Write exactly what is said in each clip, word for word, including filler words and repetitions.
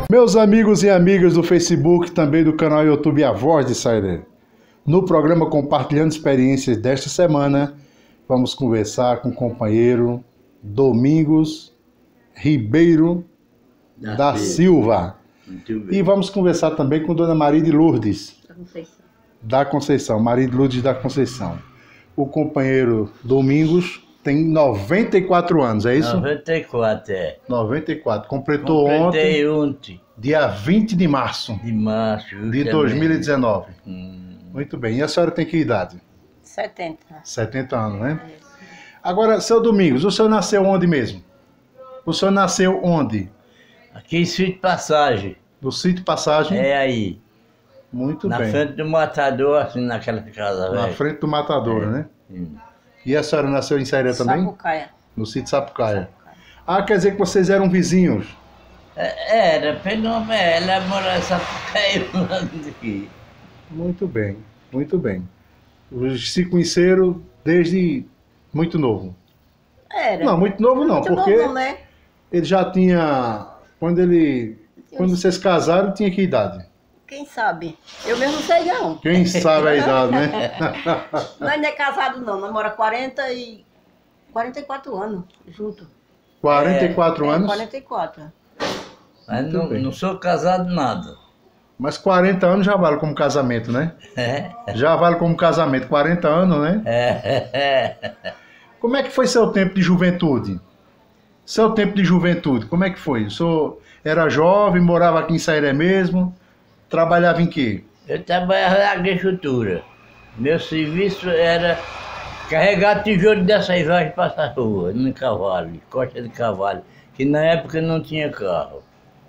Meus amigos e amigas do Facebook, também do canal YouTube A Voz de Sairé. No programa Compartilhando Experiências desta semana, vamos conversar com o companheiro Domingos Ribeiro da, da Silva. E vamos conversar também com Dona Maria de Lourdes da Conceição. da Conceição, Maria de Lourdes da Conceição. O companheiro Domingos tem noventa e quatro anos, é isso? noventa e quatro, é. noventa e quatro. Completou Completei ontem, ontem, dia vinte de março de março de dois mil e dezenove. Hum. Muito bem. E a senhora tem que idade? setenta. setenta anos, né? Agora, seu Domingos, o senhor nasceu onde mesmo? O senhor nasceu onde? Aqui em Sítio Passagem. No Sítio Passagem? É aí. Muito na bem. Na frente do matador, assim, naquela casa, velho. Na frente do matador, é. né? Hum. E a senhora nasceu em Sairé também? Sapucaia. No Sítio Sapucaia. Sapucaia. Ah, quer dizer que vocês eram vizinhos? É, era, pelo ela morava em Sapucaia aqui. Muito bem, muito bem. Os se conheceram desde muito novo. Era. Não, muito novo não, muito porque novo, né? ele já tinha, quando ele, quando vocês casaram, tinha que idade? Quem sabe? Eu mesmo não sei não. Quem sabe a idade, né? Nós não é casado não, nós mora quarenta e... quarenta e quatro anos junto. quarenta e quatro é, anos? É, quarenta e quatro. Mas não, não sou casado nada. Mas quarenta anos já vale como casamento, né? É. Já vale como casamento, quarenta anos, né? É. Como é que foi seu tempo de juventude? Seu tempo de juventude, como é que foi? O senhor era jovem, morava aqui em Sairé mesmo? Trabalhava em quê? Eu trabalhava na agricultura. Meu serviço era carregar tijolo dessa ivagem para essa rua, no cavalo, costa de cavalo, que na época não tinha carro.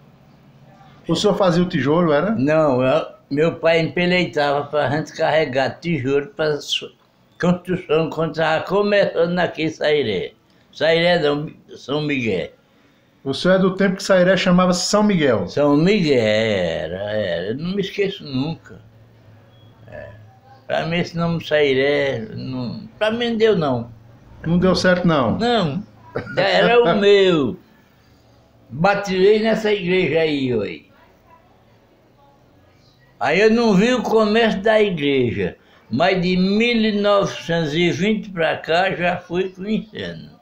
O senhor fazia o tijolo, era? Não, eu, meu pai empeleitava para a gente carregar tijolo para construção quando estava começando aqui em Sairé. Sairé não, São Miguel. O senhor é do tempo que Sairé chamava São Miguel. São Miguel, era, era. Eu não me esqueço nunca. É. Para mim esse nome Sairé, não, para mim não deu não. Não deu certo não? Não, era o meu. Batizei nessa igreja aí, oi. Aí eu não vi o começo da igreja, mas de mil novecentos e vinte para cá já fui conhecendo.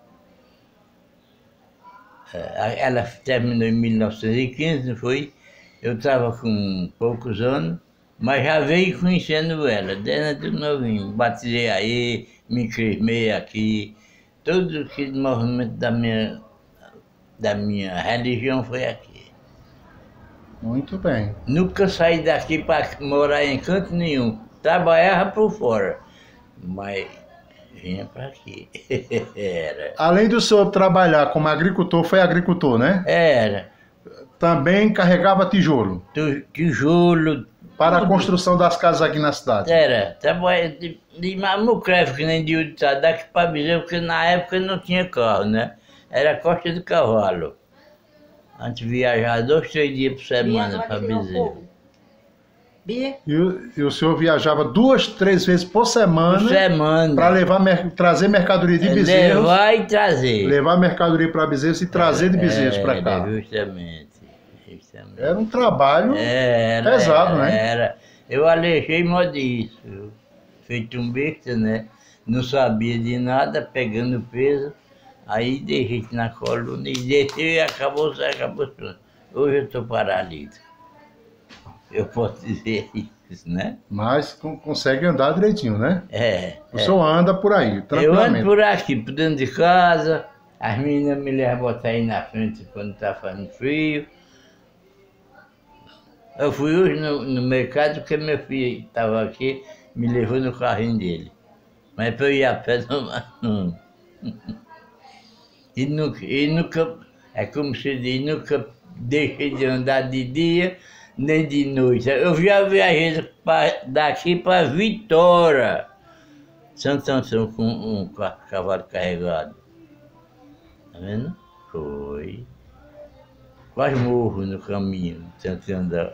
Ela terminou em mil novecentos e quinze, não foi? Eu estava com poucos anos, mas já veio conhecendo ela, desde novinho. Batizei aí, me crismei aqui, todo aquele movimento da minha, da minha religião foi aqui. Muito bem. Nunca saí daqui para morar em canto nenhum. Trabalhava por fora, mas vinha para aqui. Era. Além do senhor trabalhar como agricultor, foi agricultor, né? Era. Também carregava tijolo? Tijolo. Para tudo. A construção das casas aqui na cidade? Era. Trabalhava de, de Mamucreve, que nem de Uditá, daqui para Bezerra, porque na época não tinha carro, né? Era costa de cavalo. A gente viajava dois, três dias por semana para Bezerra. E, e o senhor viajava duas, três vezes por semana, por semana. para levar mer trazer mercadoria de Bezerros. Levar e trazer. Levar mercadoria para Bezerros e trazer é, de Bezerros para cá. Justamente, justamente. Era um trabalho era, pesado, era, né? Era. Eu alejei mó disso. Feito um besta, né? Não sabia de nada, pegando peso. Aí deixei na coluna e desceu e acabou, acabou tudo. Hoje eu estou paralítico. Eu posso dizer isso, né? Mas consegue andar direitinho, né? É. O é. senhor anda por aí, tranquilamente. Eu ando por aqui, por dentro de casa. As meninas me levam botar aí na frente quando está fazendo frio. Eu fui hoje no, no mercado porque meu filho estava aqui, me levou no carrinho dele. Mas para eu ir a pé não. E nunca, e nunca, é como se diz, nunca deixei de andar de dia nem de noite. Eu já viajei pra, daqui para Vitória, Santo Antônio, com um cavalo carregado. Tá vendo? Foi. Quase morro no caminho, tentando andar.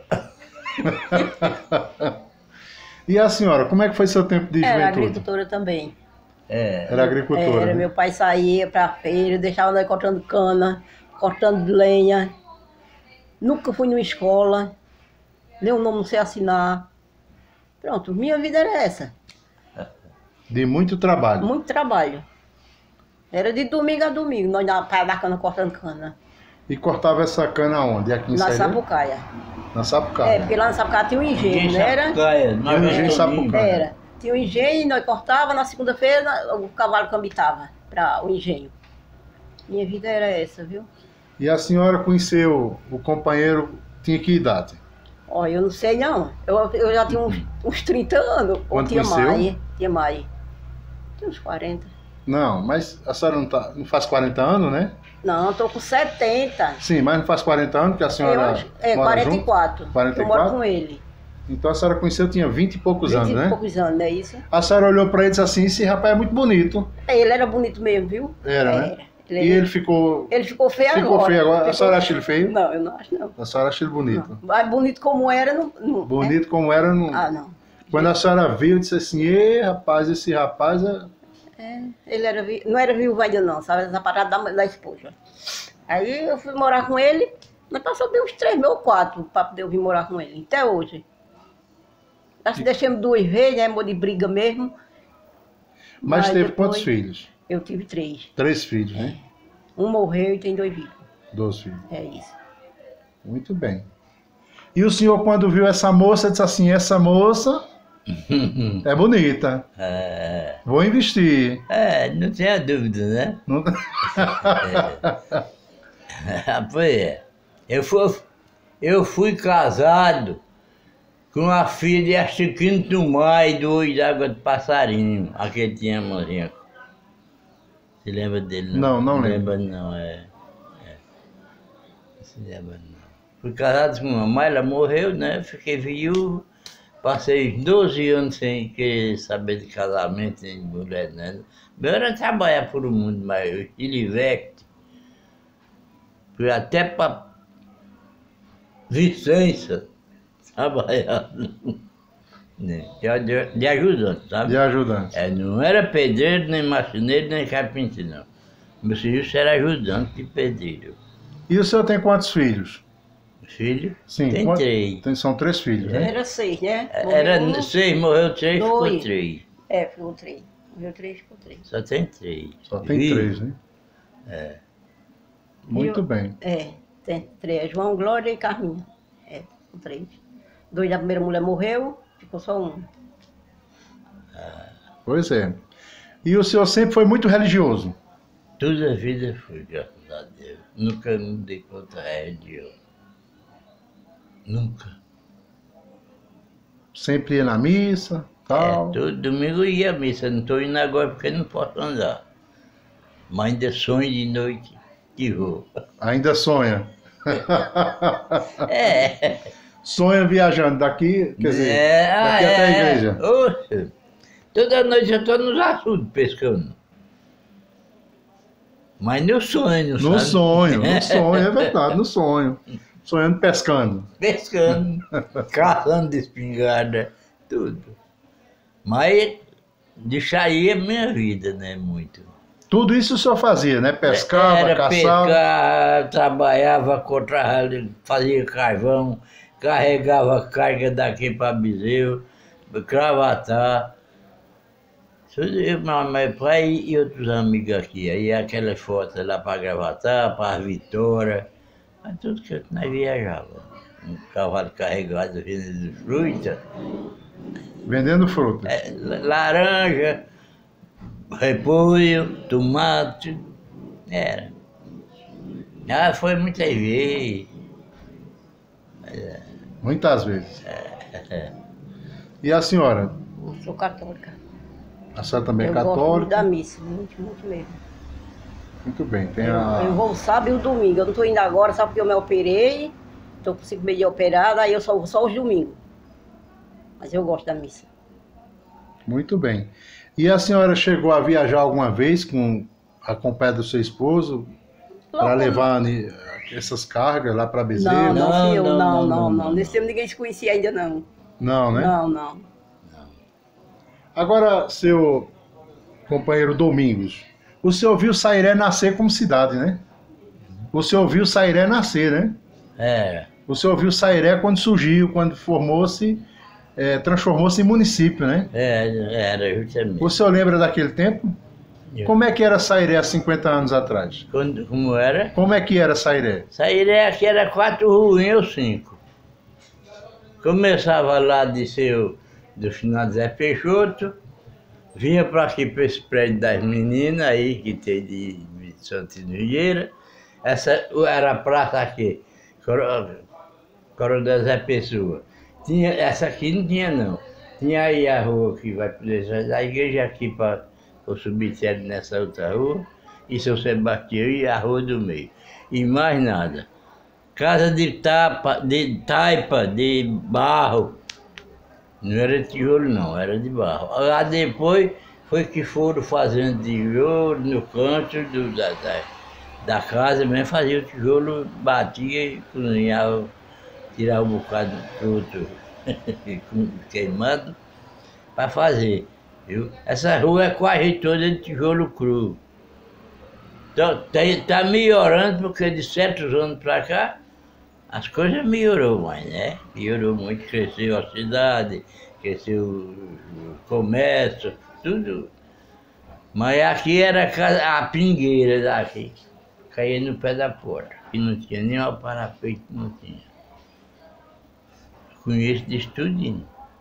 E a senhora, como é que foi seu tempo de juventude? Era agricultora também. É. Era agricultora. Era, né? Meu pai saía para a feira, deixava nós cortando cana, cortando lenha. Nunca fui numa escola, meu nome não sei assinar. Pronto, minha vida era essa. De muito trabalho. Muito trabalho. Era de domingo a domingo, nós na praia da cana cortando cana. E cortava essa cana onde? Aqui em Na Sairé? Sapucaia. Na Sapucaia. É, porque lá na Sapucaia tinha um engenho, não era? Sapucaia, nós Tinha um engenho em vamos Sapucaia. Era. Tinha um engenho, nós cortava, na segunda-feira o cavalo cambitava para o engenho. Minha vida era essa, viu? E a senhora conheceu o companheiro, tinha que idade? Ó, eu não sei não. Eu, eu já tinha uns, uns trinta anos. Ou Quando tinha conheceu? mais. Tinha mais. Tinha uns quarenta. Não, mas a senhora não, tá, não faz quarenta anos, né? Não, eu tô com setenta. Sim, mas não faz quarenta anos que a senhora Eu acho, é, mora quarenta e junto? quatro. quarenta e Eu moro quatro? com ele. Então a senhora conheceu, tinha vinte e poucos vinte anos, e né? poucos anos, não é isso? A senhora olhou pra ele e disse assim, esse rapaz é muito bonito. É, ele era bonito mesmo, viu? Era, né? Ele, E ele ficou... ele ficou feio ficou agora. feio agora. A Ficou- senhora acha ele feio? Não, eu não acho não. A senhora acha ele bonito. Não. Mas bonito como era, não. não Bonito como era, não... né? Ah, não. Quando a senhora viu, disse assim, ê, rapaz, esse rapaz é... É, ele era, vi- não era viúvo ainda não, sabe? Essa parada da, da esposa. Aí eu fui morar com ele, nós passou bem uns três meses ou quatro para poder eu vir morar com ele, até hoje. Nós deixamos duas vezes, né? Amor de briga mesmo. Mas teve depois quantos filhos? Eu tive três. Três filhos, né? Um morreu e tem dois vivos. Dois filhos. É isso. Muito bem. E o senhor, quando viu essa moça, disse assim, essa moça é bonita, É, vou investir. é, não tenha dúvida, né? Não- Pois é. Eu fui, eu fui casado com a filha de Chiquinho Tumai do Olho d'Água de Passarinho, aquele tinha a mãozinha. Se lembra dele? Não, não não lembro. lembra não, é. é. Não se lembra não. Fui casado com uma mãe, ela morreu, né? Fiquei viúvo. Passei uns doze anos sem querer saber de casamento, nem de mulher, né? Meu era trabalhar por o mundo, mas eu Ilivete. Fui até para Vicença trabalhar, né? de, de ajudante, sabe? De ajudante. É, não era pedreiro, nem marceneiro, nem carpinteiro, não. Meu serviço era ajudante de pedreiro. E o senhor tem quantos filhos? Filho? Sim, Tem quant- três. tem- são três filhos, né? Era seis, né? Era Morreu um. seis, morreu três, ficou Dois. três. É, ficou três. Morreu três, ficou três. Só tem três. Só tem Vivo. três, né? É. Muito Eu- bem. É, tem três. João, Glória e Carminha. É, ficou três. Dois da primeira mulher morreu, ficou só um. Pois é. E o senhor sempre foi muito religioso? Toda a vida fui, graças a Deus. Nunca me dei contra a religião. Nunca. Sempre ia na missa, tal? É, todo domingo eu ia à missa. Não estou indo agora porque não posso andar. Mas ainda sonho de noite que vou. Ainda sonha? É. Sonha viajando daqui, quer dizer, é, daqui ah, até a é. igreja. Oxe, toda noite eu estou nos açudes pescando. Mas no sonho, No sabe? sonho, no sonho, é verdade, no sonho. Sonhando pescando. Pescando, caçando de espingarda, tudo. Mas deixar aí a minha vida, né? Muito. Tudo isso o senhor fazia, né? Pescava, Era caçava. pescar, trabalhava, contra, fazia carvão, carregava carga daqui para Bezerro, cravatar. Tudo eu, meu pai e outros amigos aqui. Aí aquelas fotos lá para Gravatar, para Vitória, mas tudo que nós viajava. Um cavalo carregado vendendo fruta, Vendendo frutas. é, laranja, repolho, tomate, era. Ah, foi muitas vezes. Muitas vezes. E a senhora? Eu sou católica. A senhora também é eu gosto muito católica? da missa, muito, muito mesmo. Muito bem. Tem Eu, eu a... vou sábado e o domingo. Eu não estou indo agora, só porque eu me operei. Estou com cinco meses de operada, aí eu só vou só os domingos. Mas eu gosto da missa. Muito bem. E a senhora chegou a viajar alguma vez com acompanhada do seu esposo para Logo- levar ni- essas cargas lá para Não, Bezerro? não, Não, fui eu, não, não, não, não, não, não. não. Nesse tempo ninguém se conhecia ainda, não. Não, né? Não, não. Agora, seu companheiro Domingos, o senhor viu Sairé nascer como cidade, né? O senhor viu Sairé nascer, né? Era. O senhor viu Sairé quando surgiu, quando formou-se, é, transformou-se em município, né? Era, era justamente. O senhor lembra daquele tempo? Como é que era Sairé há cinquenta anos atrás? Quando, como era? Como é que era Sairé? Sairé aqui era quatro ruinhas ou cinco. Começava lá de seu, do final de Zé Peixoto, vinha para aqui, para esse prédio das meninas aí, que tem de, de Santino Vieira. Essa era a praça aqui, Coronel Zé Pessoa. Tinha, essa aqui não tinha não. Tinha aí a rua que vai da igreja aqui para o cemitério nessa outra rua, e São Sebastião e a rua do meio. E mais nada. Casa de tapa, de taipa, de barro. Não era de tijolo não, era de barro. Lá depois foi que foram fazendo tijolo no canto do, da, da, da casa mesmo, fazia o tijolo, batia e cozinhava, tirava um bocado fruto queimado para fazer. Viu? Essa rua é quase toda de tijolo cru. Então, está melhorando porque de certos anos para cá as coisas melhorou mais, né? Melhorou muito, cresceu a cidade, cresceu o comércio, tudo. Mas aqui era a pingueira daqui, caía no pé da porta, que não tinha nem o parapeito, não tinha. Conheço disso tudinho.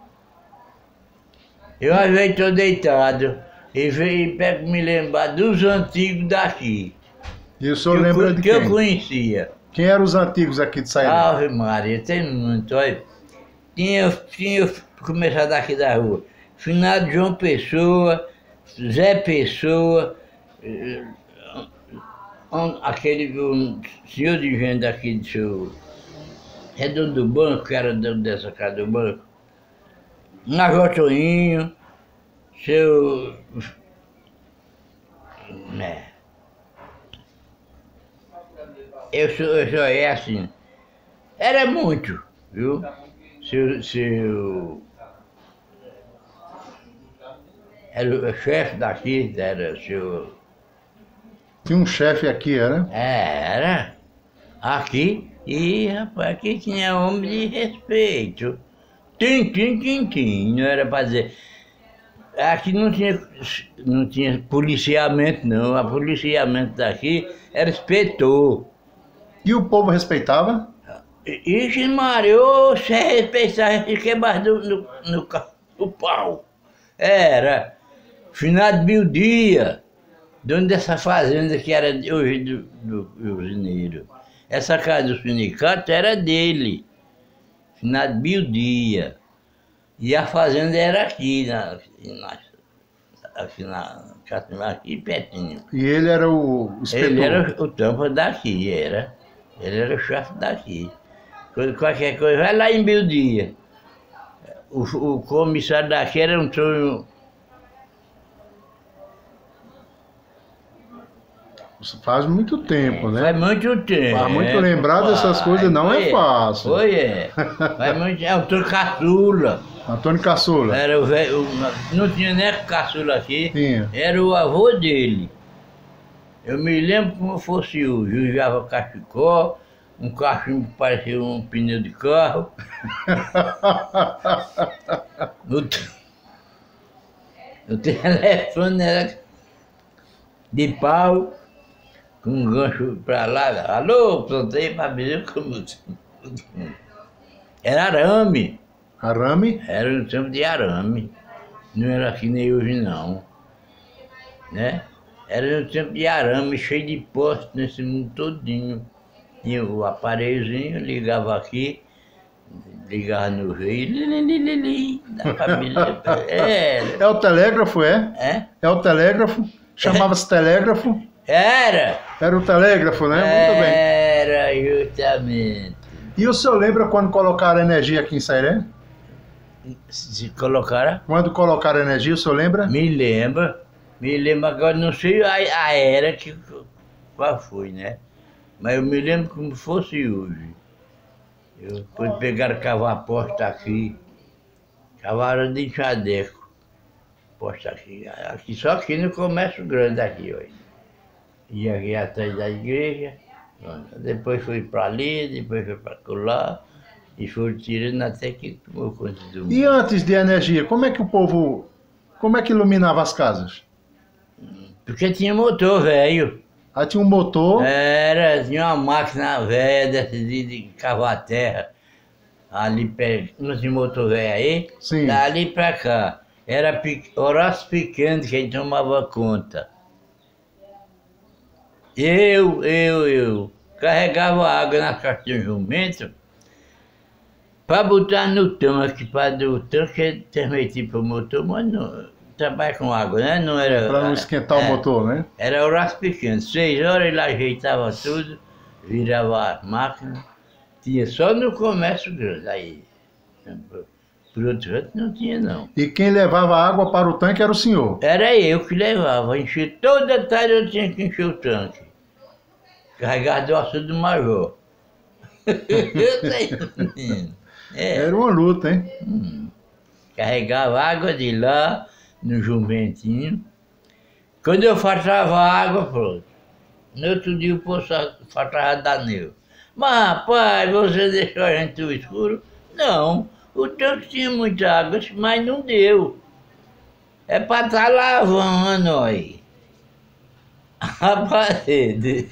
Eu às vezes estou deitado e venho pego me lembrar dos antigos daqui. E o senhor que lembra eu, de que quem? eu conhecia. Quem eram os antigos aqui de Sairé? Ave Maria, tem muito, olha. Tinha, tinha começado daqui da rua. Finado João Pessoa, Zé Pessoa, eh, um, aquele um, senhor de venda aqui do seu Redondo do Banco, que era dono dessa casa do banco. Major Toninho, seu. Né. Eu sou, eu sou é assim. Era muito, viu? Seu, seu, era o chefe daqui, era seu. Tinha um chefe aqui, era? Era. Aqui, e rapaz, aqui tinha homem de respeito. Tim, tim, tim, tim, não era para dizer. Aqui não tinha, não tinha policiamento, não. A policiamento daqui era inspetor. E o povo respeitava? Ixi, Mário, você respeitava, queimava no, no, no, no pau. Era. Finado Mil Dia, dono dessa fazenda que era hoje do, do, do usineiro. Essa casa do sindicato era dele. Finado Mil Dia. E a fazenda era aqui, na, na, aqui, na, aqui pertinho. E ele era o inspetor? Ele era o tampa daqui, era. Ele era o chefe daqui. Qualquer coisa, vai lá em Mil Dia. O, o comissário daqui era um sonho. Faz muito tempo, né? Faz muito tempo. Faz muito lembrar dessas coisas, não é fácil. Foi, é. Faz muito, é o Antônio Caçula. Antônio Caçula. Era o velho, o- não tinha nem caçula aqui. Tinha. Era o avô dele. Eu me lembro como fosse hoje. Usava cachecol, um cachimbo que parecia um pneu de carro. O, te- o telefone era de pau, com um gancho pra lá. Alô, plantei pra ver como. Era arame. Arame? Era no tempo de arame. Não era que nem hoje não. Né? Era no tempo de arame, cheio de postes nesse mundo todinho. Tinha o aparelhozinho, ligava aqui, ligava no veio, li, li, li, li, li, da família. Era. É o telégrafo, é? É? É o telégrafo? Chamava-se telégrafo? Era! Era o telégrafo, né? Muito bem. Era, justamente. E o senhor lembra quando colocaram energia aqui em Sairé? Se colocaram, Quando colocaram energia, o senhor lembra? me lembra, me lembro agora, não sei a, a era que qual foi, né? Mas eu me lembro como fosse hoje. Eu depois pegaram, cavar a porta aqui, cavaram de enxadeco, porta aqui, aqui, só aqui no comércio grande aqui, olha. E aqui atrás da igreja, Depois foi para ali, depois foi para lá, e foram tirando até que tomou conta do mundo. E antes de energia, como é que o povo, como é que iluminava as casas? Porque tinha motor velho. Aí tinha um motor, Era, tinha uma máquina velha dessa de, de cavar terra. Ali perto, não tinha motor velho aí? Sim. Dali pra cá. Era pe- Horácio Pequeno quem tomava conta. Eu, eu, eu carregava água na caixa de um jumento para botar no tanque, para o tanque transmitir para o motor, mas não trabalha com água, né? Não era. para não esquentar é, o motor, né? Era Horácio Pequeno. Seis horas ele ajeitava tudo, virava a máquina. Tinha só no comércio grande. Aí, por outro lado, não tinha não. E quem levava água para o tanque era o senhor. Era eu que levava, enchia toda tarde eu tinha que encher o tanque. Carregar do açude do major. Eu sei, menino. É, Era uma luta, hein? hum. Carregava água de lá, no jumentinho. Quando eu faltava água, pronto. No outro dia o poço faltava daneu. Mas rapaz, você deixou a gente no escuro? Não, o tanque tinha muita água, mas não deu. É para estar lavando aí. A parede.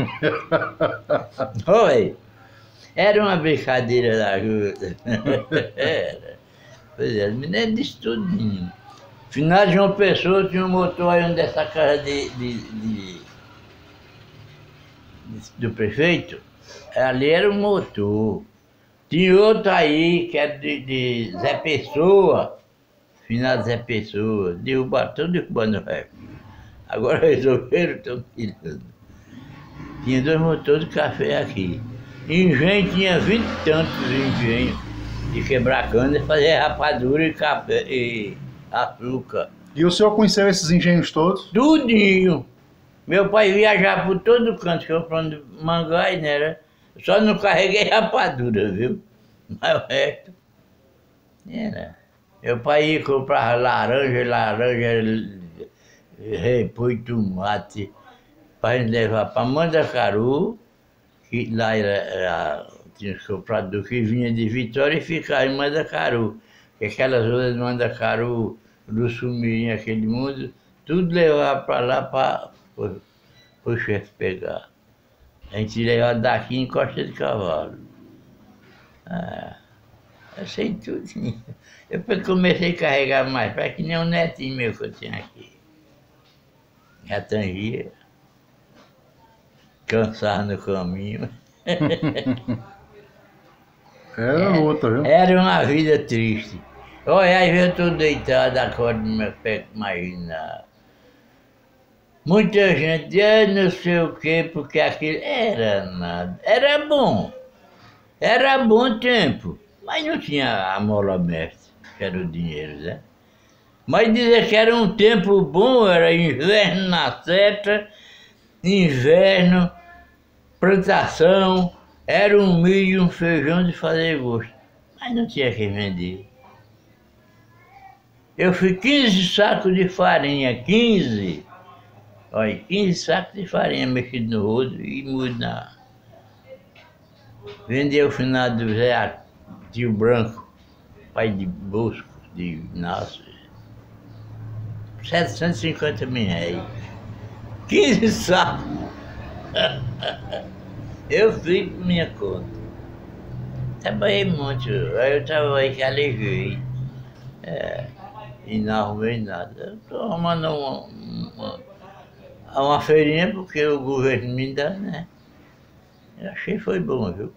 Oi. Era uma brincadeira da ajuda. Era. Pois é, as meninas disse tudinho. Final de uma pessoa tinha um motor aí onde essa casa de, de, de, de, do prefeito. Ali era um motor. Tinha outro aí que era de, de Zé Pessoa. Final de Zé Pessoa. Derrubaram, estão derrubando o resto. Agora resolveram, estão tirando. Tinha dois motores de café aqui. Engenho tinha vinte e tantos engenhos de quebrar cana, fazer rapadura e café e açúcar. E o senhor conheceu esses engenhos todos? Tudinho. Meu pai viajava por todo canto, comprando mangá e era. Só não carreguei rapadura, viu? Mas o resto era. Meu pai ia comprar laranja, laranja, repolho, tomate, para gente levar para Mandacaru, que lá era, era, tinha os compradores que vinha de Vitória e ficava em Mandacaru. Que aquelas outras de Mandacaru, do Sumirim, aquele mundo, tudo levava para lá para o chefe pegar. A gente levava daqui em Costa de Cavalo. Ah, eu sei tudo. Depois comecei a carregar mais, para que nem um netinho meu que eu tinha aqui. Já tangia. Cansar no caminho. Era luta, viu? Era uma vida triste. Olha, aí eu estou deitado, acordo no meu pé, imagina. Muita gente, ah, não sei o quê, porque aquilo era nada. Era bom. Era bom tempo. Mas não tinha a mola mestre, que era o dinheiro, né? Mas dizer que era um tempo bom, era inverno na seta, inverno, plantação, era um milho e um feijão de fazer gosto. Mas não tinha quem vender. Eu fui quinze sacos de farinha, quinze. Olha, quinze sacos de farinha mexido no rodo e mudo na... Vendi ao final do Zé Tio Branco, pai de Bosco, de Inácio. setecentos e cinquenta mil reais. quinze sacos. Eu fui por minha conta. Trabalhei muito. Aí eu trabalhei que alegei. É, e não arrumei nada. Estou arrumando uma, uma, uma feirinha porque o governo me dá, né? Eu achei que foi bom, viu?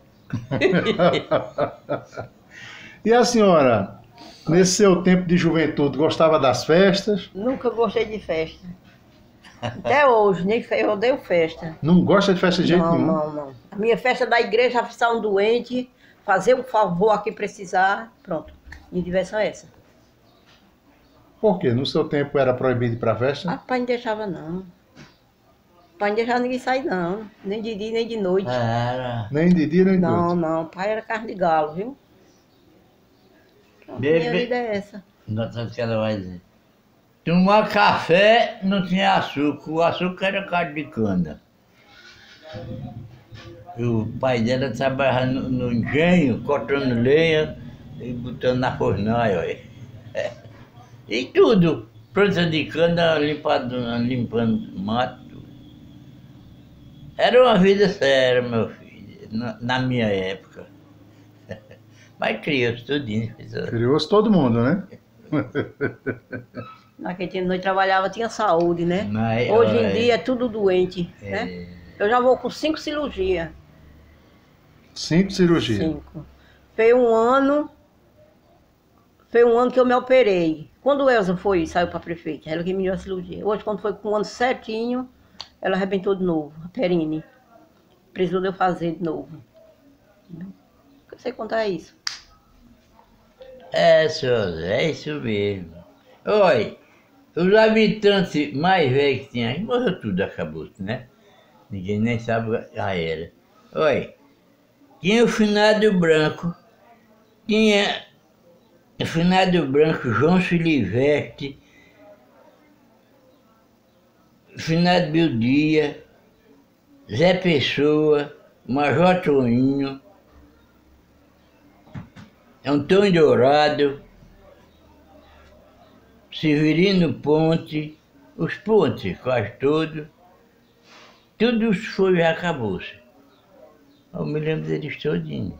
E a senhora, nesse seu tempo de juventude, gostava das festas? Nunca gostei de festa. Até hoje, nem fe... eu odeio festa. Não gosta de festa de jeito Não, nenhum? não, não. A minha festa da igreja, avisar um doente, fazer um favor aqui precisar, pronto. Minha diversão é essa. Por quê? No seu tempo era proibido ir pra festa? Ah, pai não deixava não. Pai não deixava ninguém sair não. Nem de dia, nem de noite. Era. Nem de dia, nem de Não, noite. não. Pai era carne de galo, viu? Pronto, Bebe- minha vida é essa. Não sabe o que ela vai dizer. Tomar café não tinha açúcar, o açúcar era carne de cana. O pai dela trabalhava no, no engenho, cortando lenha e botando na fornalha, olha. É. E tudo. Planta de cana, limpando, limpando mato. Era uma vida séria, meu filho, na, na minha época. Mas criou-se tudinho. Criou-se todo mundo, né? Naquele tempo nós trabalhava, tinha saúde, né? Mas, Hoje em olha, dia é tudo doente, é. né? Eu já vou com cinco cirurgias. Cinco cirurgias. Cinco. Foi um ano, foi um ano que eu me operei. Quando o Elza foi, saiu para prefeita, ela que me deu a cirurgia. Hoje, quando foi com um ano certinho, ela arrebentou de novo, a perine. Precisou de eu fazer de novo. Eu sei contar isso. É, senhor, é isso mesmo. Olha, os habitantes mais velhos que tinha, morreu tudo, acabou, né? Ninguém nem sabe a era. Olha, tinha o finado branco, tinha o finado branco João Silivestre, o finado Bildia, Zé Pessoa, Major Toninho, Antônio Dourado, Severino Ponte, os Pontes, quase todos, tudo foi já acabou-se. Eu me lembro deles todinhos.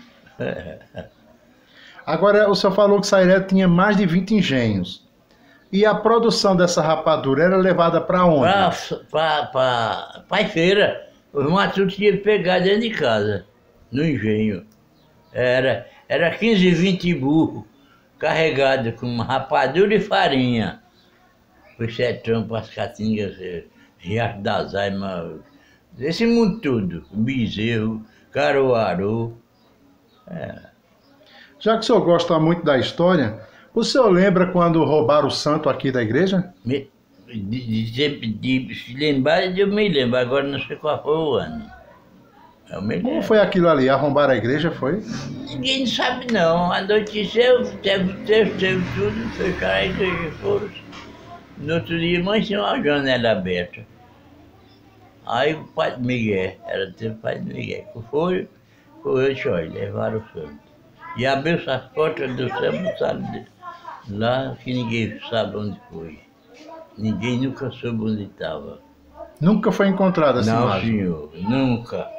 Agora, o senhor falou que Sairé tinha mais de vinte engenhos. E a produção dessa rapadura era levada para onde? Para a feira. Os matutos tinham que pegar dentro de casa, no engenho. Era, era quinze, vinte burros carregados com rapadura e farinha. Os sertão, para as caatingas, Riacho das Aimas, esse mundo todo. Bezerro, Caruaru. É. Já que o senhor gosta muito da história, o senhor lembra quando roubaram o santo aqui da igreja? Me, de, de, de, de se lembrar, eu me lembro, agora não sei qual foi o ano. Eu me lembro. Como foi aquilo ali? Arrombaram a igreja, foi? Ninguém sabe não. A notícia teve, teve, teve tudo, fecharam a igreja e foram. No outro dia, mãe tinha uma janela aberta. Aí o Padre Miguel, era tempo o Padre Miguel, foi, foi, olha, levaram o santo. E abriu as portas do céu, botaram lá que ninguém sabe onde foi. Ninguém nunca soube onde estava. Nunca foi encontrada essa Não, imagem? senhor, nunca.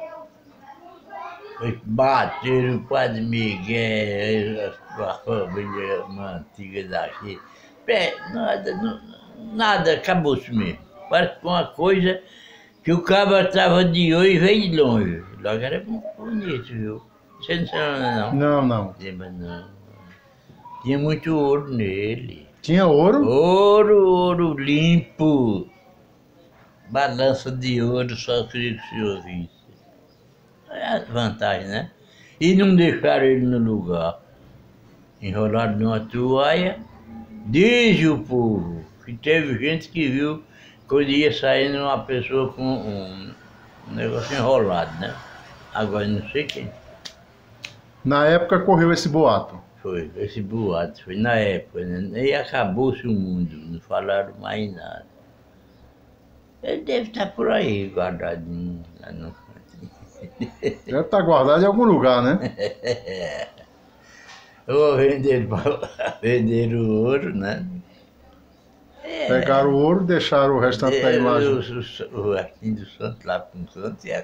Bateram o Padre Miguel, a família antiga daqui. É, nada, não, nada, acabou-se mesmo. Parece que foi uma coisa que o cabra estava de olho e veio de longe. Logo era muito bonito, viu? Você não sabe não? Não, não. Lembra não. Tinha muito ouro nele. Tinha ouro? Ouro, ouro limpo. Balança de ouro, só queria que o senhor visse. É a vantagem, né? E não deixaram ele no lugar. Enrolaram numa toalha. Diz o povo que teve gente que viu quando ia saindo uma pessoa com um, um negócio enrolado, né? Agora não sei quem. Na época correu esse boato. Foi, esse boato, foi na época, né? E acabou-se o mundo, não falaram mais nada. Ele deve estar por aí, guardadinho, lá no Deve estar guardado em algum lugar, né? Ou vender, vender o ouro, né? É, Pegaram o ouro, deixaram o restante da imagem. O, o, o restinho do santo lá com o santo e a...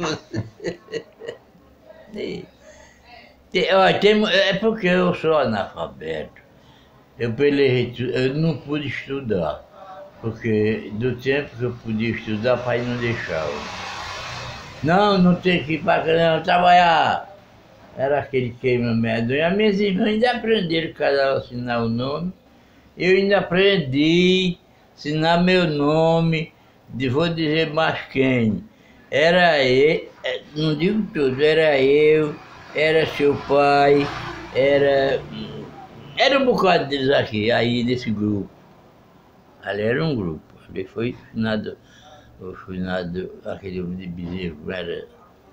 e, tem, ó, tem, é porque eu sou analfabeto. Eu pelejei, eu não pude estudar. Porque do tempo que eu podia estudar, o pai não deixava. Não, não tem que ir para não trabalhar. Era aquele queima medonha. As minhas irmãs ainda aprenderam cada um assinar o nome. Eu ainda aprendi a assinar meu nome, de, vou dizer mais quem. Era eu, não digo tudo, era eu, era seu pai, era. Era um bocado deles aqui, aí desse grupo. Ali era um grupo, ali foi finado, o finado, aquele de Bezerro, era.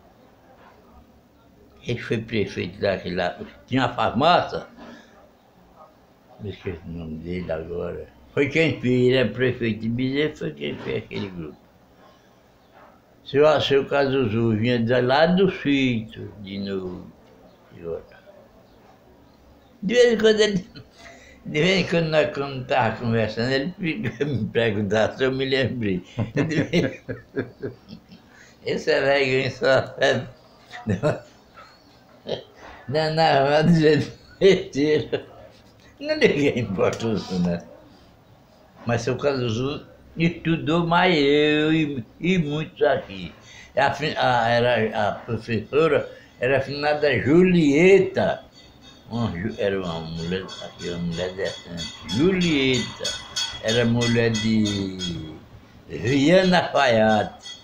Ele foi prefeito daquele lá, tinha uma farmácia, me esqueci o nome dele agora. Foi quem fez, ele era prefeito de Bezerro, foi quem fez aquele grupo. Seu, seu Cazuzu vinha de lá do sítio, de novo. De outra. De vez em quando ele. De vez em quando nós quando estava conversando, ele me perguntava se eu me lembrei. Esse é velho só. Não, não, vai dizer mentira. Não ninguém importa isso, né? Mas seu Cazuzu estudou mais eu e, e muitos aqui. A, a, era, a professora era afinada Julieta. Uma, era uma mulher, aqui, uma mulher decente. Julieta. Era mulher de Viana Faiate.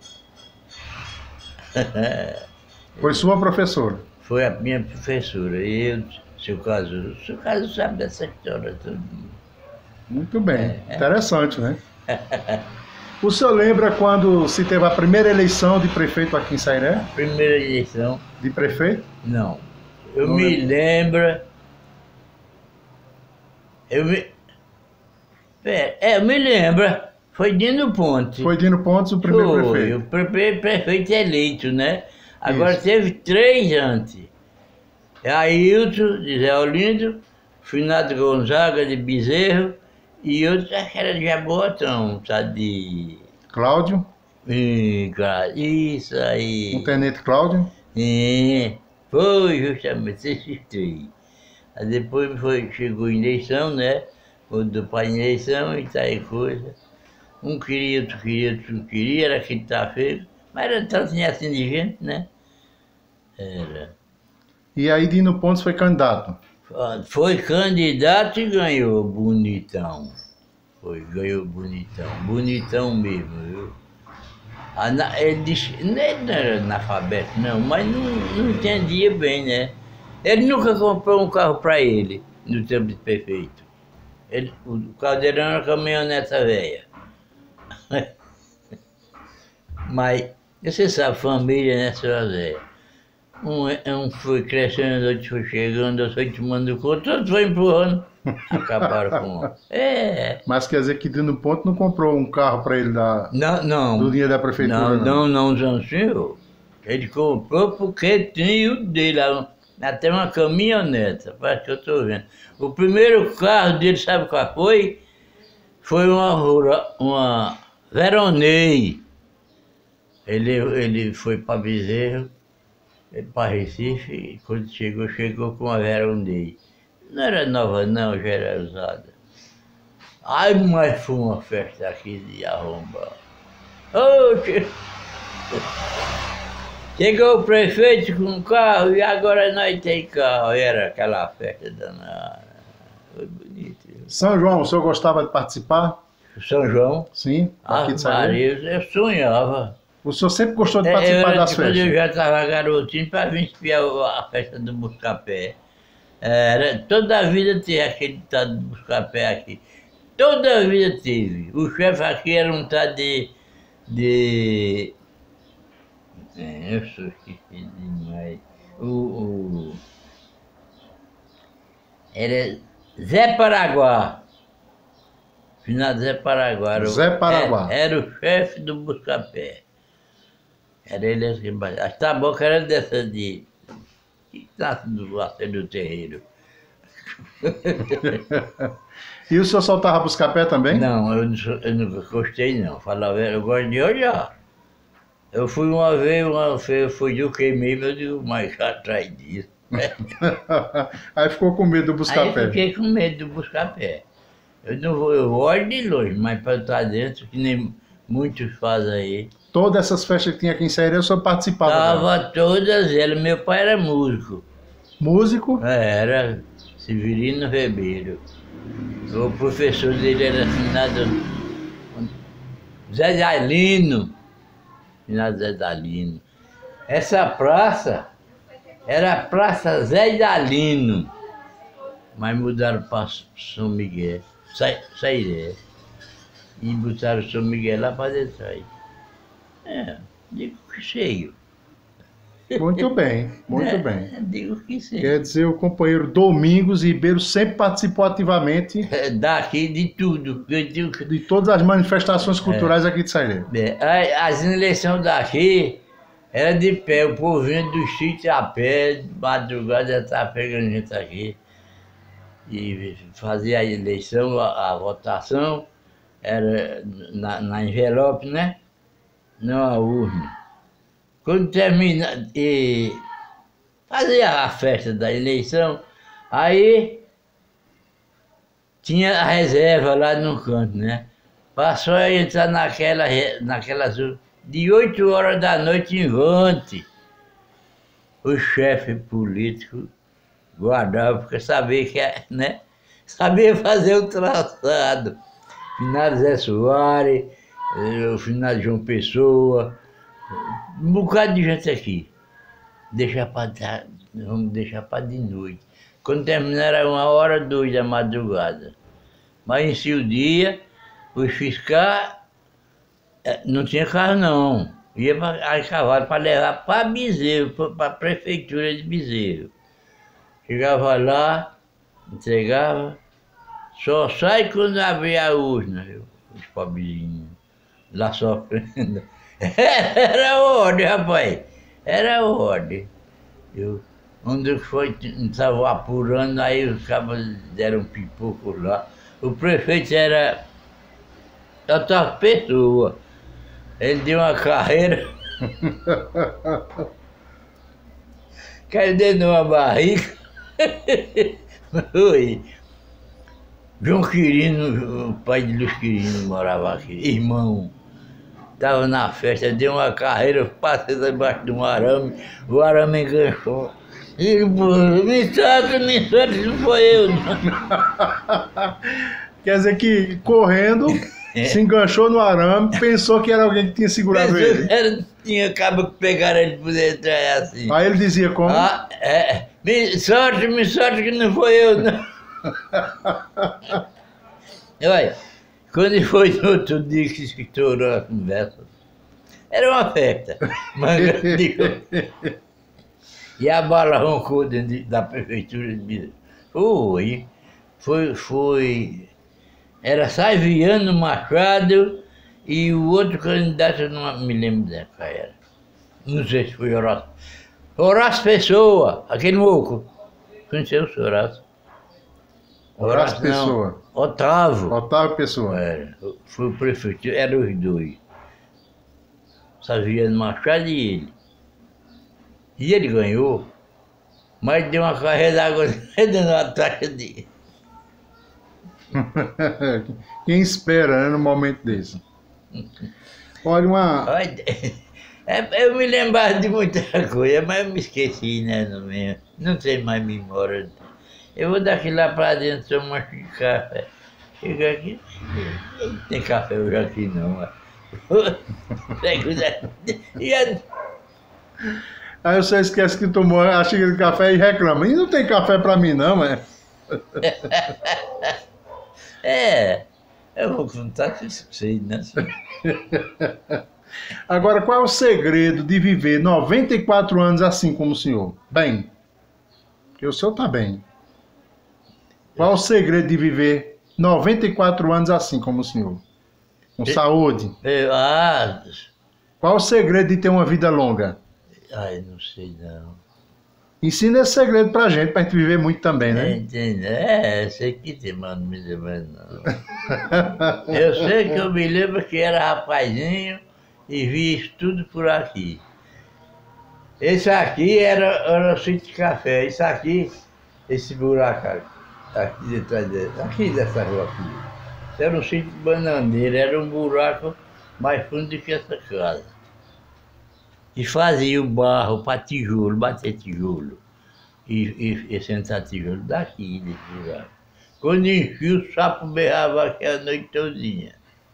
Foi sua professora? Foi a minha professora. E eu, seu Cazuzu, seu Cazuzu sabe dessa história toda. Muito bem, é, interessante, né? O senhor lembra quando se teve a primeira eleição de prefeito aqui em Sairé? A primeira eleição? De prefeito? Não. Eu Não me lembro. lembro. Eu me. É, eu me lembro. Foi Dino Pontes. Foi Dino Pontes o primeiro Foi, prefeito? o primeiro prefeito eleito, né? Agora Isso. Teve três antes. Ailton, de Zé Olindo, Finado Gonzaga, de Bezerro, e outro que era de Jaboatão, sabe? De... Cláudio? Hum, claro, isso aí. O tenente Cláudio? É, foi justamente esses três. Aí depois foi, chegou a eleição, né? Outro para a eleição e tal e coisa. Um queria, outro queria, outro não queria, era quem estava feio. Mas era tanto assim de gente, né? Era. E aí Dino Pontes foi candidato? Foi candidato e ganhou, bonitão. Foi, ganhou bonitão, bonitão mesmo, viu? Ele disse, ele não era analfabeto não, mas não, não entendia bem, né? Ele nunca comprou um carro para ele, no tempo de prefeito. Ele, o Caldeirão era uma caminhoneta velha. Mas, você sabe, família, né, senhora Zé? Um, um foi crescendo, outro foi chegando, outro foi tomando conta, outro foi empurrando. Acabaram com... É. Mas quer dizer que Dino Pontes não comprou um carro para ele da... Não, não. Do dinheiro da prefeitura, não? Não, não, não, não, senhor. Ele comprou porque tinha o dele, até uma caminhoneta, parece que eu estou vendo. O primeiro carro dele, sabe qual foi? Foi uma, uma Veronei. Ele, ele foi para Bezerro, para Recife, e quando chegou, chegou com uma Veronei. Não era nova não, já era usada. Ai, mas foi uma festa aqui de arromba. Oh, que... Chegou o prefeito com um carro e agora nós temos carro. E era aquela festa danada. Foi bonito. São João, o senhor gostava de participar? São João? Sim, aqui ah, de Sairé. Eu sonhava. O senhor sempre gostou de participar é, eu, das quando festas? Eu já estava garotinho para vir espiar a festa do Buscapé. Era, toda a vida teve aquele tal de Buscapé aqui. Toda a vida teve. O chefe aqui era um tal de... de... É, eu sou esquecido demais. O, o... Era Zé Paraguá. Finado Zé Paraguá. Era, Zé Paraguá. Era, era o chefe do Buscapé. Era ele assim, as tabocas eram dessa de... que tá do do terreiro. E o senhor soltava Buscapé também? Não, eu, eu nunca gostei não. Falava, eu gosto de olhar. Eu fui uma vez, uma vez eu fui eu queimei, meu Deus, mas já atrás disso. Aí ficou com medo do Buscapé. Aí eu fiquei com medo do Buscapé. Eu não vou, eu olho de longe, mas para estar dentro, que nem muitos fazem aí. Todas essas festas que tinha aqui em Sairé, o senhor participava? Tava dela. todas elas. Meu pai era músico. Músico? É, era Severino Ribeiro. O professor dele era assinado Zé Dalino. Assinado Zé Dalino. Essa praça era a Praça Zé Dalino. Mas mudaram para São Miguel, Sairé. E botaram São Miguel lá para dentro aí. É, digo que cheio. Muito bem, muito É, bem. digo que sim. Quer dizer, o companheiro Domingos Ribeiro sempre participou ativamente É, daqui de tudo. Eu digo que- de todas as manifestações culturais aqui de Sairé. É, a- as eleições daqui era de pé, o povo vinha do sítio a pé, de madrugada já estava pegando gente aqui. E fazia a eleição, a, a votação, era na, na envelope, né? Não a urna. Quando termina, e fazia a festa da eleição, aí tinha a reserva lá no canto, né? Passou a entrar naquela, re- naquela zona, de oito horas da noite em diante. O chefe político guardava, porque sabia que, né? Sabia fazer o traçado. Finado Zé Soares, eh, o finado João Pessoa, um bocado de gente aqui. Deixar para vamos deixar para de noite. Quando terminar era uma hora, duas da madrugada. Mas em si o dia, os fiscais eh, não tinha carro não. Ia pra, a cavalo para levar para Bezerro, para a prefeitura de Bezerro. Chegava lá, entregava, só sai quando abrir a urna, viu? Os pobrezinhos lá sofrendo. Era ordem, rapaz. Era ordem. Eu, onde foi, estava apurando, aí os cabos deram um pipoco lá. O prefeito era outra pessoa. Ele deu uma carreira, caiu dentro de uma barriga. Oi. João Quirino, o pai de Luiz Quirino morava aqui, irmão. Estava na festa, deu uma carreira, passei debaixo de um arame, o arame enganchou. E, pô, me solta, me solta, não foi eu, não. Quer dizer que correndo, se enganchou no arame, pensou que era alguém que tinha segurado Pensou ele. que era- tinha cabo que pegaram ele por entrar assim. Aí ele dizia como? Ah, é, me sorte, me sorte que não foi eu, não. Olha, quando foi no outro dia que se estourou a conversa, era uma festa. Manga de... E a bala roncou dentro de- da prefeitura de Minas. Foi, foi, foi. Era Saiviano Machado e o outro candidato, eu não me lembro da qual era. Não sei se foi Horácio. Horácio Pessoa, aquele louco. Conheceu o Horácio? Horácio não, Pessoa. Otávio. Otávio Pessoa. Era, foi o prefeito, eram os dois. Saviano Machado e ele. E ele ganhou, mas deu uma carreira d'água dentro da taxa de. Quem espera, né, no momento desse? Olha, uma. Olha, é, eu me lembrava de muita coisa, mas eu me esqueci, né? Não, me, não tenho mais memória. Eu vou daqui lá pra dentro tomar um café. Chega aqui, não tem café hoje aqui não. E a- Aí você esquece que tomou a xícara de café e reclama. E não tem café pra mim, não, é? É, eu vou contar que isso sei, né? Agora, qual é o segredo de viver noventa e quatro anos assim como o senhor? Bem, porque o senhor tá bem. Qual é o segredo de viver noventa e quatro anos assim como o senhor? Com saúde. Eu, ah, Qual é o segredo de ter uma vida longa? ai, não sei não. Ensina esse segredo pra gente, pra gente viver muito também, né? Entende? É, sei que te mando me lembrar não. Eu sei que eu me lembro que era rapazinho e vi isso tudo por aqui. Esse aqui era, era o sítio de café, isso aqui, esse buraco aqui, aqui detrás dele, aqui dessa rua aqui. Era um sítio de bananeira, era um buraco mais fundo do que essa casa. E fazia o barro para tijolo, bater tijolo. E, e, e sentar tijolo daqui, desse buraco. Quando enchia, o sapo berrava aqui a noite todinha.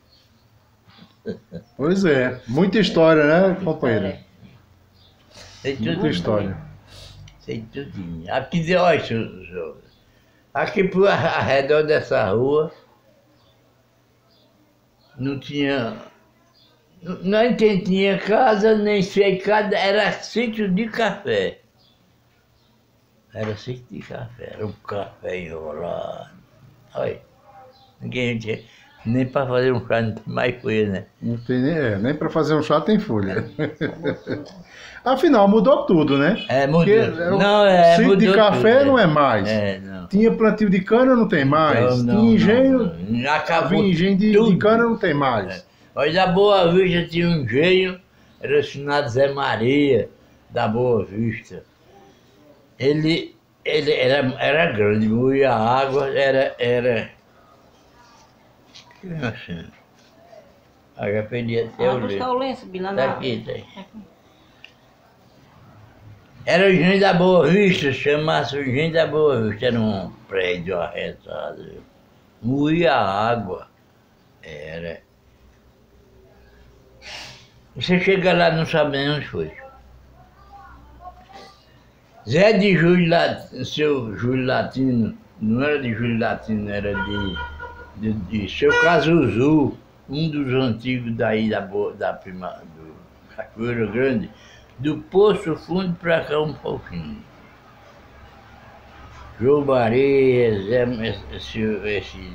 Pois é. Muita história, né, companheiro? Sei Muita tudinho. história. Sei tudinho. Aqui, olha, senhor, senhor. Aqui por arredor dessa rua não tinha Nós não tinha casa, nem cercada, era sítio de café. Era sítio de café, era um café enrolado. Olha, ninguém tinha, nem para fazer um chá não tem mais folha, né? Não tem nem, é, nem para fazer um chá tem folha. Afinal, mudou tudo, né? É, mudou. Porque Não, é, sítio mudou de café tudo, não é mais. É, não. Tinha plantio de cana, não tem mais. Não, não, Tinha engenho, não, não. Acabou engenho de, de cana, não tem mais. É. Olha, da Boa Vista tinha um engenho, era assinado Zé Maria, da Boa Vista. Ele, ele era, era grande, moía água, era, era... Assim, ah, já perdi até Ah, o buscar livro. o lenço, Bila, Tá na- aqui, tá aí. Era o engenho da Boa Vista, chamasse o engenho da Boa Vista, era um prédio arretado, moía água, era... Você chega lá e não sabe nem onde foi. Zé de Júlio Latino, seu Júlio Latino, não era de Júlio Latino, era de, de, de seu Cazuzu, um dos antigos daí da, boa, da prima, do Cachoeira Grande, do Poço Fundo para cá um pouquinho. João Maria, Zé, esse, esse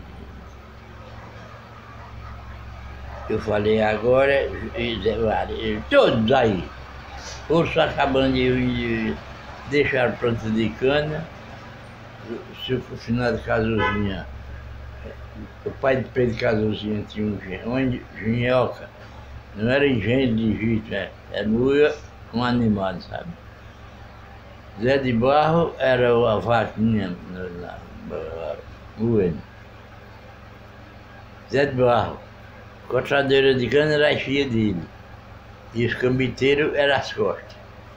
eu falei agora, Zé Maria, todos aí. Outros acabando de, de deixar planta de cana, o seu funcionário de Cazuzinha, o pai de Pedro Cazuzinha tinha um engenho, engenhoca, não era engenho de Egito, é, é moia com animado, sabe? Zé de Barro era a vaquinha lá, moendo. Zé de Barro, a cortadeira de cana era cheia dele, e os cambiteiros eram as costas.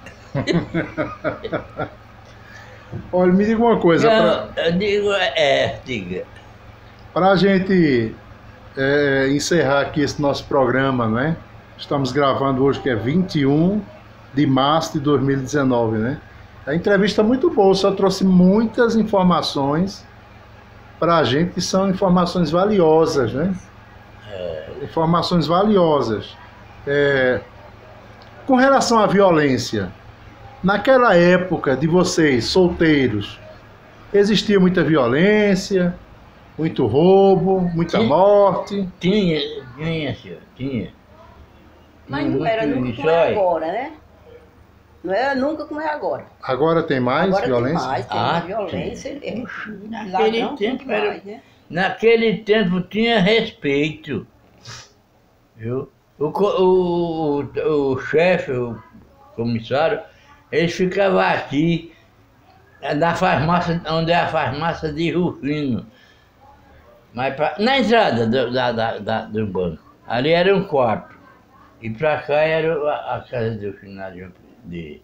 Olha, me diga uma coisa. Não, pra... eu digo, é, diga. Para a gente é, encerrar aqui esse nosso programa, né? Estamos gravando hoje que é vinte e um de março de dois mil e dezenove, né? A entrevista é muito boa, só trouxe muitas informações para a gente que são informações valiosas, né? É, Informações valiosas. É, com relação à violência, naquela época de vocês, solteiros, existia muita violência, muito roubo, muita Sim. morte? tinha, tinha, senhor, tinha. Mas Tinha não era muito nunca isso, como é olha. agora, né? Não era nunca como é agora. Agora tem mais Agora violência? tem mais, tem Ah, mais violência. tem. é, Naquele ladrão tem tempo era- mais, né? Naquele tempo tinha respeito, viu? O, co- o, o, o chefe, o comissário, eles ficavam aqui, na farmácia, onde é a farmácia de Rufino, mas pra, na entrada do, da, da, da- do banco. Ali era um quarto, e pra cá era a, a casa do finado de,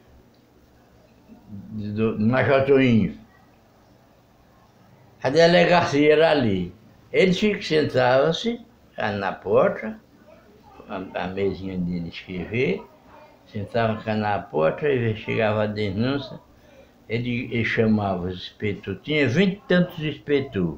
de, do Major Toinho. A delegacia era ali. Eles sentavam-se na porta, a, a mesinha de escrever, sentavam cá na porta e chegava a denúncia, ele, ele chamava os inspetores, tinha vinte e tantos inspetores.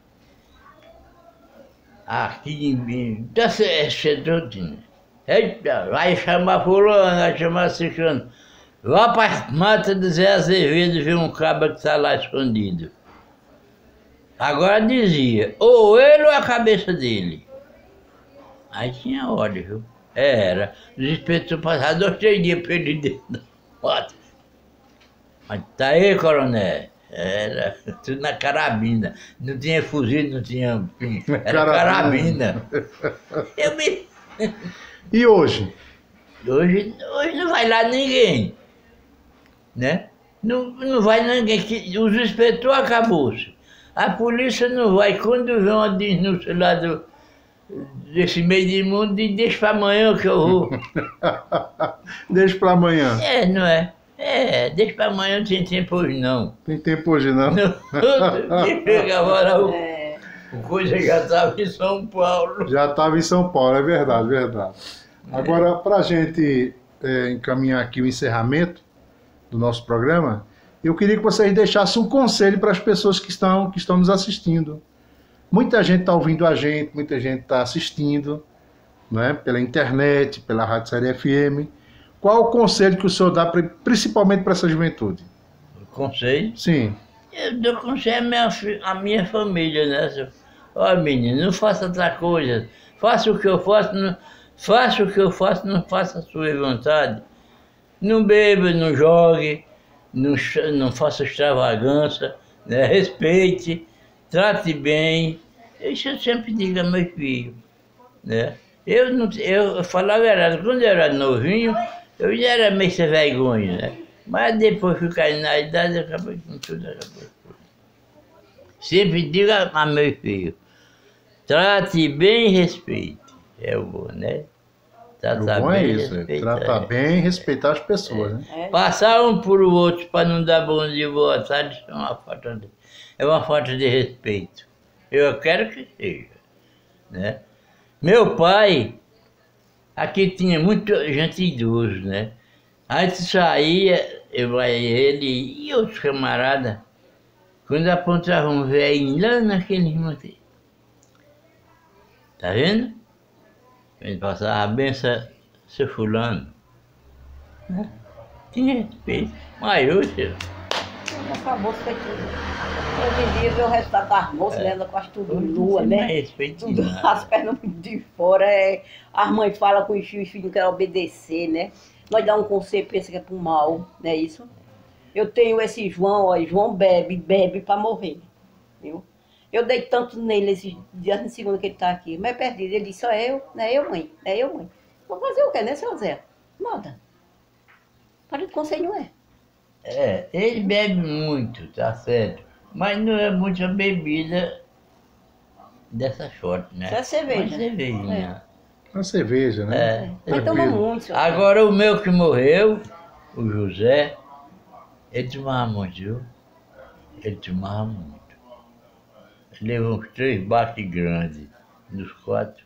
Aqui em da setor tinha. Eita, vai chamar fulano, vai chamar ciclano. Vá para a mata do Zé Azevedo ver um cabra que está lá escondido. Agora dizia, ou ele ou a cabeça dele. Aí tinha ordem, viu? Era. Os inspetores passavam dois, três dias perdidos dentro da moto. Mas tá aí, coronel. Era tudo na carabina. Não tinha fuzil, não tinha. Era carabina. Eu me... E hoje? Hoje, hoje não vai lá ninguém. Né? Não, não vai ninguém. que- Os inspetores acabou-se. A polícia não vai. Quando vê uma denúncia lá do, desse meio de mundo, diz, deixa para amanhã que eu vou. Deixa para amanhã. É, não é? É, deixa para amanhã, não tem tempo hoje não. Tem tempo hoje não? Não, que chega agora, o, É, o coisa já estava em São Paulo. Já estava em São Paulo, é verdade, verdade. Agora, para a gente é, encaminhar aqui o encerramento do nosso programa, eu queria que vocês deixassem um conselho para as pessoas que estão, que estão nos assistindo. Muita gente está ouvindo a gente, muita gente está assistindo, né, pela internet, pela Rádio Série F M. Qual o conselho que o senhor dá pra, principalmente para essa juventude? O conselho? Sim. Eu dou conselho à minha, fi- à minha família, né? Olha, menino, não faça outra coisa. Faça o que eu faço, não, faça o que eu faço, não faça a sua vontade. Não beba, não jogue, não, ch- não faça extravagância, né? Respeite, trate bem. Isso eu sempre digo a meus filhos, né? Eu, não, eu, eu falo a verdade, quando eu era novinho, eu já era meio sem vergonha, né? Mas depois que eu caí na idade, acabou com tudo, acabou com tudo. Sempre digo a, a meus filhos, trate bem e respeite. É o bom, né? O Tratar bom é bem e isso, é respeitar. tratar bem e respeitar as pessoas, né? É. Passar um por o outro para não dar bom dia boa tarde é uma falta de, é uma falta de respeito. Eu quero que seja, né? Meu pai, aqui tinha muita gente idoso, né? A gente saía, eu, ele e outros camaradas, quando apontavam um velhinho lá naquele monte. Tá vendo? A gente passava a benção, seu fulano. Né? Tinha respeito. Mas hoje, Acabou, foi tudo. Hoje em dia vê o resultado das moças, né? Anda quase tudo hoje nua, não tem né? mais respeito de Tudo, nada. as pernas de fora, é, as mães falam com os filhos, os filhos não querem obedecer, né? Nós dá um conselho, pensa que é pro mal, não é isso? Eu tenho esse João, ó, João bebe, bebe pra morrer, viu? Eu dei tanto nele esses dias na segunda que ele tá aqui, mas é perdido. Ele disse, só eu, não é eu, mãe, não é eu, mãe. Vou fazer o quê, né, seu Zé? Nada. Para de conselho, não é? É, ele bebe muito, tá certo. Mas não é muita bebida dessa sorte, né? Isso é cerveja. Uma cervejinha. Uma cerveja, né? É. Mas toma Tranquilo. muito, seu Zé. Agora o meu que morreu, o José, ele tomava muito, viu? Ele tomava muito. Ele levou uns três baques grandes nos quatro.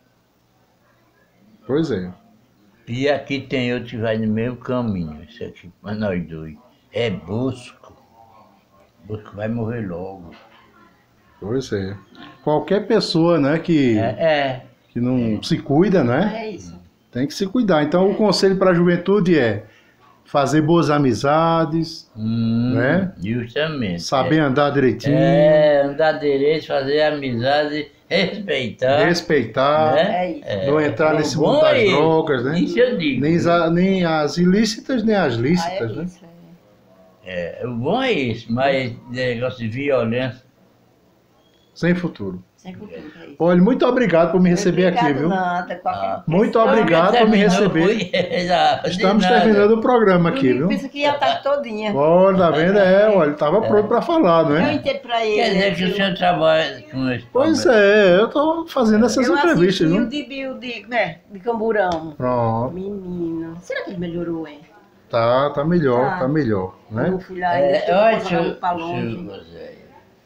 Pois é. E aqui tem outro que vai no mesmo caminho, isso aqui, para nós dois. É Bosco. Bosco vai morrer logo. Pois é. Qualquer pessoa, né, que, É, é. que não se cuida, né? É isso. Tem que se cuidar. Então, o conselho para a juventude é fazer boas amizades, Hum, Né? Justamente. saber andar direitinho, É, andar direito, fazer amizade, respeitar. respeitar, É isso. É, não entrar o nesse bom mundo das é isso. drogas, né? Isso eu digo. Nem, as- nem as ilícitas, nem as Ah, é lícitas, né? isso. É. É, o bom é isso, mas negócio de violência. Sem futuro. Sem cultura, é isso. Olha, muito obrigado por me receber aqui, Obrigado viu? Nada, qualquer Ah. Muito pessoa- obrigado por me receber. Estamos Estamos terminando o programa aqui, Eu viu? penso que ia estar todinha. Olha, tá vendo? É, olha, ele tava pronto para falar, não Eu é? entendo pra ele. Quer dizer né, que o viu? senhor trabalha com esse Pois problema. é, eu tô fazendo essas Eu assisti entrevistas, o viu? de Bill de, né, de Camburão. Pronto. Menino, será que ele melhorou, hein? Tá, tá melhor, Tá. tá melhor, Eu né? não fui lá ainda, É, eu olha, tô senhor, jogando pra longe. senhor José,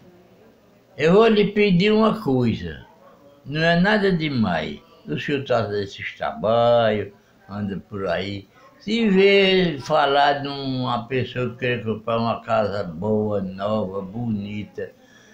eu vou lhe pedir uma coisa. Não é nada demais. O senhor está desses trabalhos, anda por aí. Se vê falar de uma pessoa que quer comprar uma casa boa, nova, bonita,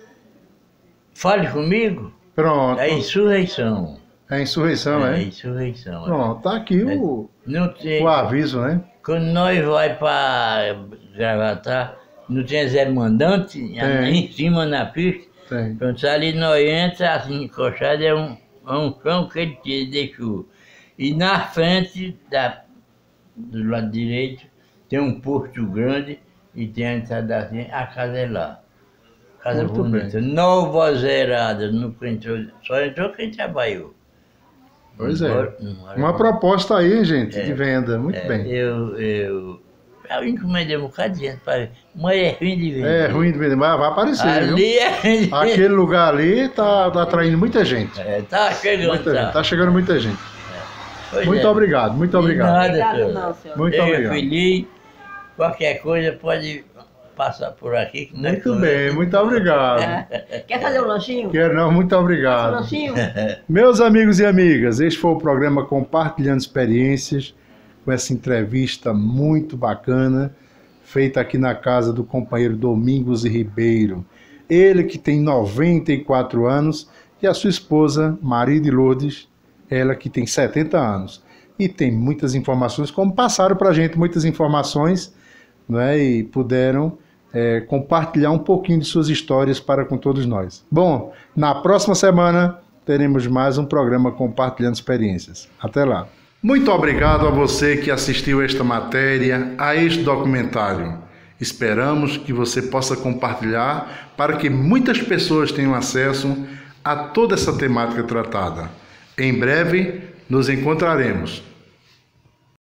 fale comigo. Pronto. É insurreição. É insurreição, É é? insurreição. Pronto, tá aqui o, Não tem, o aviso, né? quando nós vai para Gravatar, não tem Zé Mandante Tem. em cima na pista. Tem. Pronto, ali nós entra, assim, encostado, é um, é um chão que ele te deixou. E na frente, da, do lado direito, tem um posto grande e tem a entrada assim, a casa é lá. Casa Muito bonita, nova zerada, nunca entrou, só entrou quem trabalhou. Pois é. Embora- embora- Uma proposta aí, gente, É. de venda. Muito É, bem. Eu, eu, eu encomendei um bocado de gente para ver, mas é ruim de vender. É ruim de vender, mas vai aparecer, viu? Ali é ruim de vender. Aquele lugar ali tá, tá atraindo muita gente. É, tá chegando, Muita tá. gente. Tá chegando muita gente. Pois Muito é. obrigado, muito De obrigado. nada, Obrigado senhor. não, senhor. Muito Seja obrigado. feliz. Qualquer coisa pode passar por aqui. Que nós Muito bem, conversamos. muito obrigado. Quer fazer o lanchinho? Quero não, muito O obrigado. lanchinho? Meus amigos e amigas, este foi o programa Compartilhando Experiências, com essa entrevista muito bacana, feita aqui na casa do companheiro Domingos Ribeiro. Ele que tem noventa e quatro anos e a sua esposa, Maria de Lourdes, ela que tem setenta anos e tem muitas informações, como passaram para a gente muitas informações, não é? E puderam é, compartilhar um pouquinho de suas histórias para com todos nós. Bom, na próxima semana teremos mais um programa Compartilhando Experiências. Até lá. Muito obrigado a você que assistiu esta matéria, a este documentário. Esperamos que você possa compartilhar para que muitas pessoas tenham acesso a toda essa temática tratada. Em breve nos encontraremos.